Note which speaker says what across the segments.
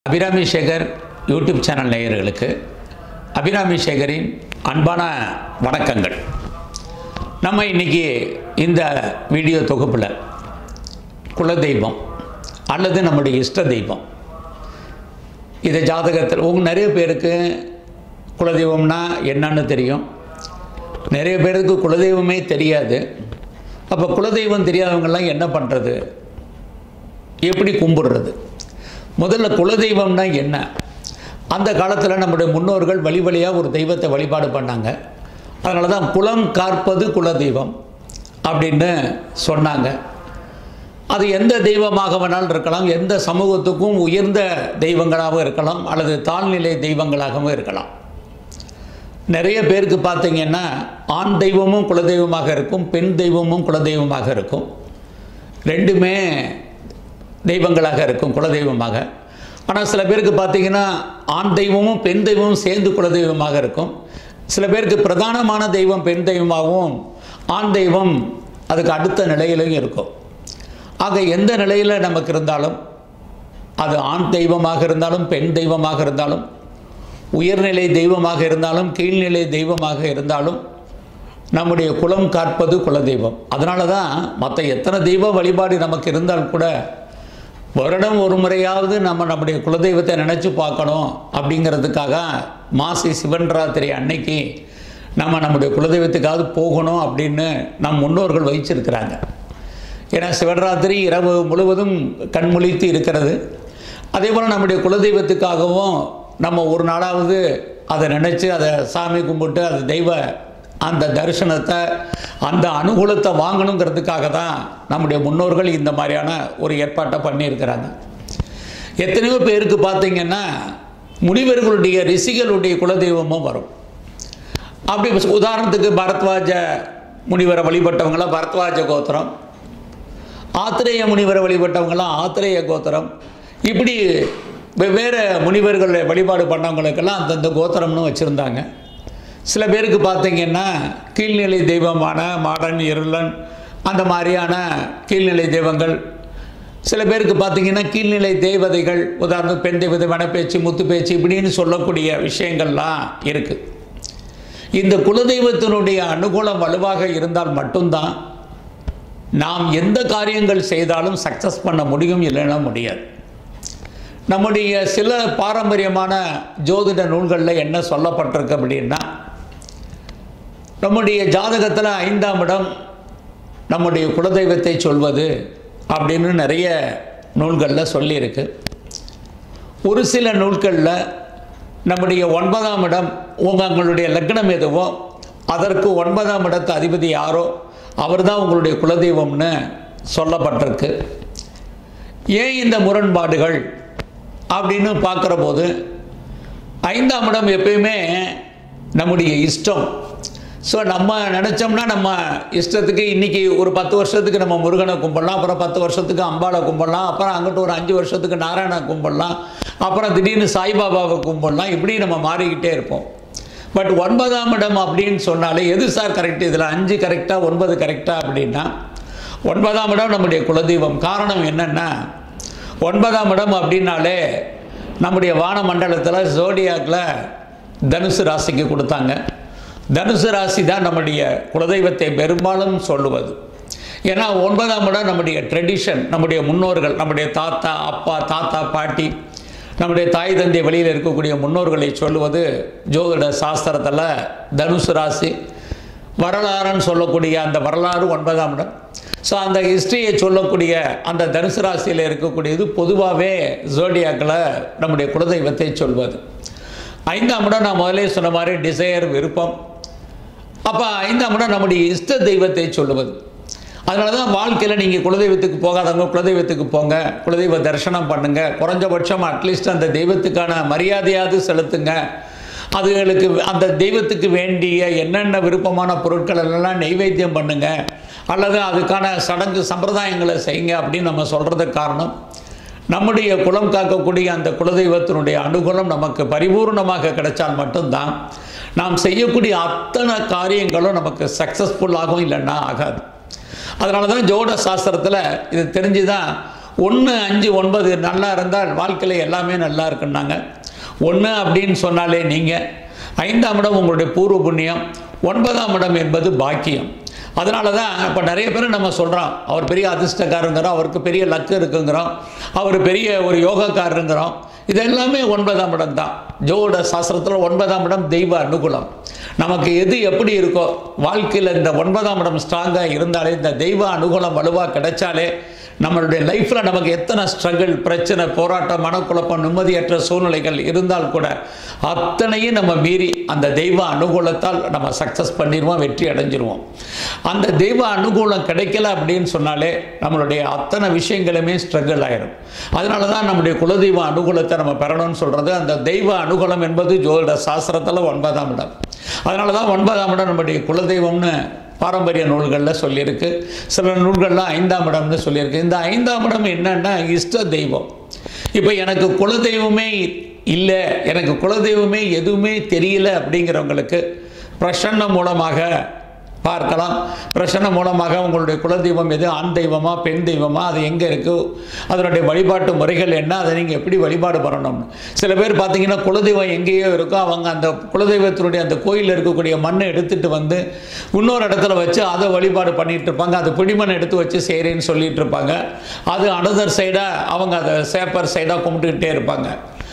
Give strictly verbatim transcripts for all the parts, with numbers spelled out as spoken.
Speaker 1: Abirami Sekar YouTube channel நேயர்களுக்கு அபிராமி சேகரின் அன்பான வணக்கங்கள். நம்ம இன்றைக்கி இந்த வீடியோ தொகுப்பில் குலதெய்வம் அல்லது நம்முடைய இஷ்ட தெய்வம், இதை ஜாதகத்தில் உங்கள் நிறைய பேருக்கு குலதெய்வம்னா என்னன்னு தெரியும், நிறைய பேருக்கு குலதெய்வமே தெரியாது. அப்போ குலதெய்வம் தெரியாதவங்கெல்லாம் என்ன பண்ணுறது, எப்படி கும்பிடுறது? முதல்ல குலதெய்வம்னா என்ன? அந்த காலத்தில் நம்முடைய முன்னோர்கள் வழி வழியாக ஒரு தெய்வத்தை வழிபாடு பண்ணாங்க. அதனால தான் குலம் காற்பது குலதெய்வம் அப்படின்னு சொன்னாங்க. அது எந்த தெய்வமாக வேணாலும் இருக்கலாம், எந்த சமூகத்துக்கும் உயர்ந்த தெய்வங்களாகவும் இருக்கலாம், அல்லது தாழ்நிலை தெய்வங்களாகவும் இருக்கலாம். நிறைய பேருக்கு பார்த்திங்கன்னா ஆண் தெய்வமும் குலதெய்வமாக இருக்கும், பெண் தெய்வமும் குலதெய்வமாக இருக்கும், ரெண்டுமே தெய்வங்களாக இருக்கும் குலதெய்வமாக. ஆனால் சில பேருக்கு பார்த்திங்கன்னா ஆண் தெய்வமும் பெண் தெய்வமும் சேர்ந்து குலதெய்வமாக இருக்கும். சில பேருக்கு பிரதானமான தெய்வம் பெண் தெய்வமாகவும் ஆண் தெய்வம் அதுக்கு அடுத்த நிலையிலும் இருக்கும். ஆக எந்த நிலையில் நமக்கு இருந்தாலும், அது ஆண் தெய்வமாக இருந்தாலும் பெண் தெய்வமாக இருந்தாலும், உயர்நிலை தெய்வமாக இருந்தாலும் கீழ்நிலை தெய்வமாக இருந்தாலும், நம்முடைய குலம் காற்பது குலதெய்வம். அதனால தான் மற்ற எத்தனை தெய்வ வழிபாடு நமக்கு இருந்தால் கூட வருடம் ஒரு முறையாவது நம்ம நம்முடைய குலதெய்வத்தை நினச்சி பார்க்கணும் அப்படிங்கிறதுக்காக மாசி சிவன்ராத்திரி அன்னைக்கு நம்ம நம்முடைய குலதெய்வத்துக்காவது போகணும் அப்படின்னு நம் முன்னோர்கள் வகிச்சிருக்கிறாங்க. ஏன்னா சிவன்ராத்திரி இரவு முழுவதும் கண்முழித்து இருக்கிறது. அதே போல் நம்முடைய குலதெய்வத்துக்காகவும் நம்ம ஒரு நாளாவது அதை நினச்சி அதை சாமி கும்பிட்டு அது தெய்வ அந்த தரிசனத்தை அந்த அனுகூலத்தை வாங்கணுங்கிறதுக்காக தான் நம்முடைய முன்னோர்கள் இந்த மாதிரியான ஒரு ஏற்பாட்டை பண்ணியிருக்கிறாங்க. எத்தனையோ பேருக்கு பார்த்திங்கன்னா முனிவர்களுடைய ரிஷிகளுடைய குலதெய்வமும் வரும். அப்படி உதாரணத்துக்கு பரத்வாஜ முனிவரை வழிபட்டவங்களாம் பரத்வாஜ கோத்திரம், ஆத்திரேய முனிவரை வழிபட்டவங்களாம் ஆத்திரேய கோத்திரம், இப்படி வெவ்வேறு முனிவர்களை வழிபாடு பண்ணவங்களுக்கெல்லாம் அந்தந்த கோத்திரம்னு வச்சுருந்தாங்க. சில பேருக்கு பார்த்திங்கன்னா கீழ்நிலை தெய்வமான மாடன் இருளன் அந்த மாதிரியான கீழ்நிலை தெய்வங்கள், சில பேருக்கு பார்த்திங்கன்னா கீழ்நிலை தேவதைகள், உதாரணத்துக்கு பெண் தெய்வதை வனப்பேச்சு முத்து பேச்சு இப்படின்னு சொல்லக்கூடிய விஷயங்கள்லாம் இருக்குது. இந்த குலதெய்வத்தினுடைய அனுகூலம் வலுவாக இருந்தால் மட்டும்தான் நாம் எந்த காரியங்கள் செய்தாலும் சக்ஸஸ் பண்ண முடியும், இல்லைன்னா முடியாது. நம்முடைய சில பாரம்பரியமான ஜோதிட நூல்களில் என்ன சொல்லப்பட்டிருக்கு அப்படின்னா, நம்முடைய ஜாதகத்தில் ஐந்தாம் இடம் நம்முடைய குலதெய்வத்தை சொல்வது அப்படின்னு நிறைய நூல்களில் சொல்லியிருக்கு. ஒரு சில நூல்களில் நம்முடைய ஒன்பதாம் இடம், உங்களுடைய லக்னம் எதுவோ அதற்கு ஒன்பதாம் இடத்து அதிபதி யாரோ அவர் தான் உங்களுடைய குலதெய்வம்னு சொல்லப்பட்டிருக்கு. ஏன் இந்த முரண்பாடுகள் அப்படின்னு பார்க்குற போது, ஐந்தாம் இடம் எப்பயுமே நம்முடைய இஷ்டம். ஸோ நம்ம நினச்சோம்னா நம்ம இஷ்டத்துக்கு இன்றைக்கி ஒரு பத்து வருஷத்துக்கு நம்ம முருகனை கும்பிடலாம், அப்புறம் பத்து வருஷத்துக்கு அம்பாளை கும்பிடலாம், அப்புறம் அங்கிட்டு ஒரு அஞ்சு வருஷத்துக்கு நாராயணா கும்பிடலாம், அப்புறம் திடீர்னு சாய்பாபாவை கும்பிடலாம், இப்படி நம்ம மாறிக்கிட்டே இருப்போம். பட் ஒன்பதாம் இடம் அப்படின்னு சொன்னாலே எது சார் கரெக்டு, இதில் அஞ்சு கரெக்டாக ஒன்பது கரெக்டாக அப்படின்னா, ஒன்பதாம் இடம் நம்முடைய குலதெய்வம். காரணம் என்னென்னா, ஒன்பதாம் இடம் அப்படின்னாலே நம்முடைய வான மண்டலத்தில் ஜோடியாக்கில் தனுசு ராசிக்கு கொடுத்தாங்க. தனுசு ராசி தான் நம்முடைய குலதெய்வத்தை பெரும்பாலும் சொல்லுவது. ஏன்னா ஒன்பதாம் இடம் நம்முடைய ட்ரெடிஷன், நம்முடைய முன்னோர்கள், நம்முடைய தாத்தா அப்பா தாத்தா பாட்டி, நம்முடைய தாய் தந்தை வழியில் இருக்கக்கூடிய முன்னோர்களை சொல்லுவது ஜோதிட சாஸ்திரத்தில் தனுசு ராசி. வரலாறுன்னு சொல்லக்கூடிய அந்த வரலாறு ஒன்பதாம் இடம். ஸோ அந்த ஹிஸ்ட்ரியை சொல்லக்கூடிய அந்த தனுசு ராசியில் இருக்கக்கூடியது பொதுவாகவே ஜோடியாக்கில் நம்முடைய குலதெய்வத்தை சொல்வது. ஐந்தாம் இடம் நான் முதலே சொன்ன மாதிரி டிசையர், விருப்பம். அப்போ ஐந்தாம் இடம் நம்முடைய இஷ்ட தெய்வத்தை சொல்லுவது. அதனால தான் வாழ்க்கையில் நீங்கள் குலதெய்வத்துக்கு போகாதவங்க குலதெய்வத்துக்கு போங்க, குலதெய்வ தரிசனம் பண்ணுங்கள், குறைஞ்சபட்சம் அட்லீஸ்ட் அந்த தெய்வத்துக்கான மரியாதையாவது செலுத்துங்க. அதுகளுக்கு அந்த தெய்வத்துக்கு வேண்டிய என்னென்ன விருப்பமான பொருட்கள் எல்லாம் நெய்வேத்தியம் பண்ணுங்க, அல்லது அதுக்கான சடங்கு சம்பிரதாயங்களை செய்யுங்க அப்படின்னு நம்ம சொல்கிறதுக்கு காரணம், நம்முடைய குலம் காக்கக்கூடிய அந்த குலதெய்வத்தினுடைய அனுகூலம் நமக்கு பரிபூர்ணமாக கிடைச்சால் மட்டும்தான் நாம் செய்யக்கூடிய அத்தனை காரியங்களும் நமக்கு சக்ஸஸ்ஃபுல்லாகவும் இல்லைன்னா ஆகாது. அதனால தான் ஜோட சாஸ்திரத்தில் இது தெரிஞ்சு தான் ஒன்று அஞ்சு ஒன்பது நல்லா இருந்தால் வாழ்க்கையில் எல்லாமே நல்லா இருக்குன்னாங்க. ஒன்று அப்படின்னு சொன்னாலே நீங்கள், ஐந்தாம் இடம் உங்களுடைய பூர்வ புண்ணியம், ஒன்பதாம் இடம் என்பது பாக்கியம். அதனால தான் இப்போ நிறைய பேர் நம்ம சொல்கிறோம், அவர் பெரிய அதிர்ஷ்டக்காரங்கிறோம், அவருக்கு பெரிய லக்கு இருக்குங்கிறோம், அவர் பெரிய ஒரு யோகக்காரருங்கிறோம். இது எல்லாமே ஒன்பதாம் இடம் தான். ஜோட சாஸ்திரத்தில் ஒன்பதாம் இடம் தெய்வ அனுகூலம். நமக்கு எது எப்படி இருக்கோ வாழ்க்கையில் இந்த ஒன்பதாம் இடம் ஸ்ட்ராங்காக இருந்தாலே, இந்த தெய்வ அனுகூலம் வலுவாக கிடைச்சாலே, நம்மளுடைய லைஃப்பில் நமக்கு எத்தனை ஸ்ட்ரகிள், பிரச்சனை, போராட்டம், மனக்குழப்பம், நிம்மதியற்ற சூழ்நிலைகள் இருந்தால் கூட அத்தனையும் நம்ம மீறி அந்த தெய்வ அனுகூலத்தால் நம்ம சக்ஸஸ் பண்ணிடுவோம், வெற்றி அடைஞ்சிருவோம். அந்த தெய்வ அனுகூலம் கிடைக்கல அப்படின்னு சொன்னாலே நம்மளுடைய அத்தனை விஷயங்களுமே ஸ்ட்ரகிள் ஆயிடும். அதனால தான் நம்முடைய குலதெய்வ அனுகூலத்தை நம்ம பெறணும்னு சொல்கிறது. அந்த தெய்வ அனுகூலம் என்பது ஜோதிட சாஸ்திரத்தில் ஒன்பதாம் இடம். அதனால தான் ஒன்பதாம் இடம் நம்முடைய குலதெய்வம்னு பாரம்பரிய நூல்களில் சொல்லியிருக்கு. சில நூல்களில் ஐந்தாம் இடம்னு சொல்லியிருக்கு. இந்த ஐந்தாம் இடம் என்னன்னா இஷ்ட தெய்வம். இப்போ எனக்கு குலதெய்வமே இல்லை, எனக்கு குலதெய்வமே எதுவுமே தெரியல அப்படிங்கிறவங்களுக்கு பிரசன்னம் மூலமாக பார்க்கலாம். பிரசன்ன மூலமாக உங்களுடைய குலதெய்வம் எது, ஆண் தெய்வமா பெண் தெய்வமா, அது எங்கே இருக்குது, அதனுடைய வழிபாட்டு முறைகள் என்ன, அதை நீங்கள் எப்படி வழிபாடு பண்ணணும்னு. சில பேர் பார்த்தீங்கன்னா குலதெய்வம் எங்கேயோ இருக்கோ, அவங்க அந்த குலதெய்வத்தினுடைய அந்த கோயிலில் இருக்கக்கூடிய மண்ணை எடுத்துகிட்டு வந்து இன்னொரு இடத்துல வச்சு அதை வழிபாடு பண்ணிகிட்டு இருப்பாங்க. அது பிடிமண் எடுத்து வச்சு செய்கிறேன்னு சொல்லிகிட்டு இருப்பாங்க. அது அனதர் சைடாக அவங்க அதை சேப்பர் சைடாக கும்பிட்டுக்கிட்டே இருப்பாங்க.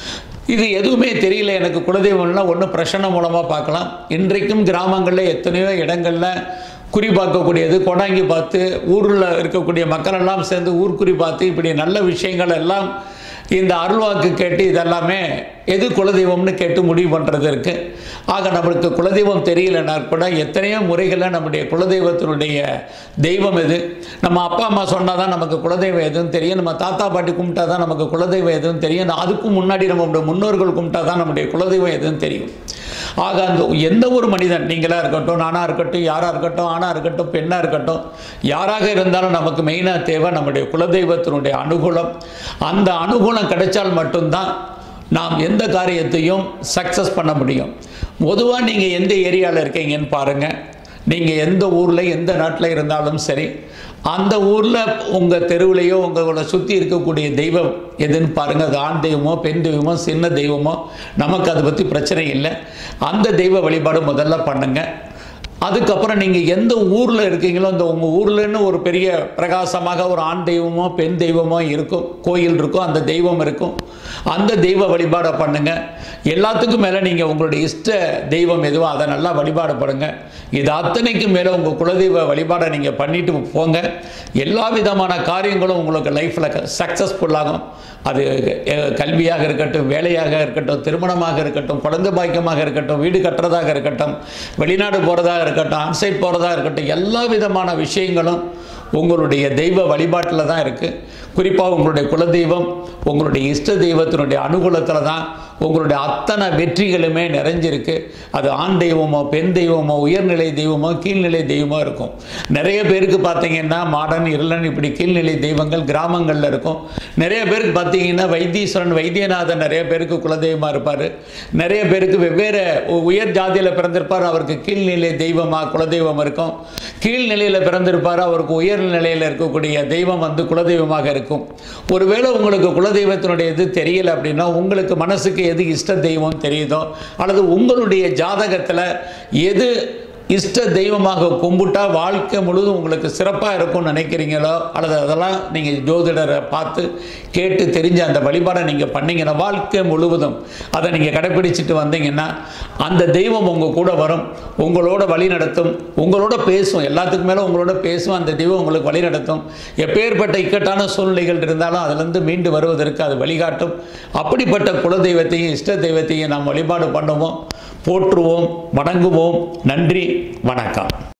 Speaker 1: இது எதுவுமே தெரியல எனக்கு குலதெய்வம்லாம் ஒன்று பிரசன்னம் மூலமாக பார்க்கலாம். இன்றைக்கும் கிராமங்களில் எத்தனையோ இடங்களில் குறி பார்க்கக்கூடியது, கொண்டாங்கி பார்த்து ஊரில் இருக்கக்கூடிய மக்களெல்லாம் சேர்ந்து ஊர்க்குறி பார்த்து இப்படி நல்ல விஷயங்கள் எல்லாம் இந்த அருள்வாக்கு கேட்டு இதெல்லாமே எது குலதெய்வம்னு கேட்டு முடிவு பண்ணுறது இருக்குது. ஆக நம்மளுக்கு குலதெய்வம் தெரியலன்னா கூட எத்தனையோ முறைகளில் நம்முடைய குலதெய்வத்தினுடைய தெய்வம் எது, நம்ம அப்பா அம்மா சொன்னால் தான் நமக்கு குலதெய்வம் எதுவும் தெரியும், நம்ம தாத்தா பாட்டி கும்பிட்டா தான் நமக்கு குலதெய்வம் எதுவும் தெரியும், அதுக்கும் முன்னாடி நம்மளுடைய முன்னோர்கள் கும்பிட்டா தான் நம்முடைய குலதெய்வம் எதுவும் தெரியும். ஆக அந்த எந்த ஒரு மனிதன், நீங்களாக இருக்கட்டும், நானாக இருக்கட்டும், யாராக இருக்கட்டும், ஆணாக இருக்கட்டும், பெண்ணாக இருக்கட்டும், யாராக இருந்தாலும் நமக்கு மெயினாக தேவை நம்முடைய குலதெய்வத்தினுடைய அனுகூலம். அந்த அனுகூலம் கிடைச்சால் மட்டும்தான் நாம் எந்த காரியத்தையும் சக்ஸஸ் பண்ண முடியும். பொதுவாக நீங்கள் எந்த ஏரியாவில் இருக்கீங்கன்னு பாருங்கள். நீங்கள் எந்த ஊரில் எந்த நாட்டில் இருந்தாலும் சரி, அந்த ஊரில் உங்கள் தெருவிலையோ உங்களை சுற்றி இருக்கக்கூடிய தெய்வம் எதுன்னு பாருங்கள். அது ஆண் தெய்வமோ பெண் தெய்வமோ சின்ன தெய்வமோ நமக்கு அதை பற்றி பிரச்சனை இல்லை. அந்த தெய்வ வழிபாடு முதல்ல பண்ணுங்கள். அதுக்கப்புறம் நீங்கள் எந்த ஊரில் இருக்கீங்களோ அந்த உங்கள் ஊர்லன்னு ஒரு பெரிய பிரகாசமாக ஒரு ஆண் தெய்வமோ பெண் தெய்வமோ இருக்கும், கோயில் இருக்கும், அந்த தெய்வம் இருக்கும், அந்த தெய்வ வழிபாடை பண்ணுங்கள். எல்லாத்துக்கும் மேலே நீங்கள் உங்களுடைய இஷ்ட தெய்வம் எதுவோ அதை நல்லா வழிபாடு பண்ணுங்கள். இது அத்தனைக்கும் மேலே உங்கள் குலதெய்வ வழிபாடை நீங்கள் பண்ணிட்டு போங்க. எல்லா விதமான காரியங்களும் உங்களுக்கு லைஃப்பில் சக்ஸஸ்ஃபுல்லாகும். அது கல்வியாக இருக்கட்டும், வேலையாக இருக்கட்டும், திருமணமாக இருக்கட்டும், குழந்தை பாக்கியமாக இருக்கட்டும், வீடு கட்டுறதாக இருக்கட்டும், வெளிநாடு போகிறதாக இருக்கட்டும், ஆன்சைட் போகிறதாக இருக்கட்டும், எல்லா விதமான விஷயங்களும் உங்களுடைய தெய்வ வழிபாட்டில் தான் இருக்குது. குறிப்பாக உங்களுடைய குலதெய்வம் உங்களுடைய இஷ்ட தெய்வத்தினுடைய அனுகூலத்தில் தான் உங்களுடைய அத்தனை வெற்றிகளுமே நிறைஞ்சிருக்கு. அது ஆண் தெய்வமோ பெண் தெய்வமோ உயர்நிலை தெய்வமோ கீழ்நிலை தெய்வமோ இருக்கும். நிறைய பேருக்கு பார்த்தீங்கன்னா மாடன் இருளன் இப்படி கீழ்நிலை தெய்வங்கள் கிராமங்களில் இருக்கும். நிறைய பேருக்கு பார்த்தீங்கன்னா வைத்தீஸ்வரன் வைத்தியநாதன் நிறைய பேருக்கு குலதெய்வமாக இருப்பார். நிறைய பேருக்கு வெவ்வேறு உயர் ஜாதியில் பிறந்திருப்பார், அவருக்கு கீழ்நிலை தெய்வமாக குலதெய்வம் இருக்கும். கீழ்நிலையில் பிறந்திருப்பார், அவருக்கு உயர்நிலையில் இருக்கக்கூடிய தெய்வம் வந்து குலதெய்வமாக இருக்கும். ஒருவேளை உங்களுக்கு குலதெய்வத்தினுடைய இது தெரியல அப்படின்னா உங்களுக்கு மனசுக்கு எது இஷ்ட தெய்வம் தெரியுதோ அல்லது உங்களுடைய ஜாதகத்தில் எது இஷ்ட தெய்வமாக கும்பிட்டா வாழ்க்கை முழுவதும் உங்களுக்கு சிறப்பாக இருக்கும்னு நினைக்கிறீங்களோ அல்லது அதெல்லாம் நீங்கள் ஜோதிடரை பார்த்து கேட்டு தெரிஞ்ச அந்த வழிபாடை நீங்கள் பண்ணிங்கன்னா வாழ்க்கை முழுவதும் அதை நீங்கள் கடைப்பிடிச்சிட்டு வந்தீங்கன்னா அந்த தெய்வம் உங்கள் கூட வரும், உங்களோட வழி நடத்தும், உங்களோட பேசும், எல்லாத்துக்கு மேலே உங்களோட பேசும். அந்த தெய்வம் உங்களுக்கு வழி நடத்தும். எப்பேற்பட்ட இக்கட்டான சூழ்நிலைகள் இருந்தாலும் அதிலிருந்து மீண்டு வருவதற்கு அது வழிகாட்டும். அப்படிப்பட்ட குலதெய்வத்தையும் இஷ்ட தெய்வத்தையும் நாம் வழிபாடு பண்ணுவோம், போற்றுவோம், வணங்குவோம். நன்றி, வணக்கம்.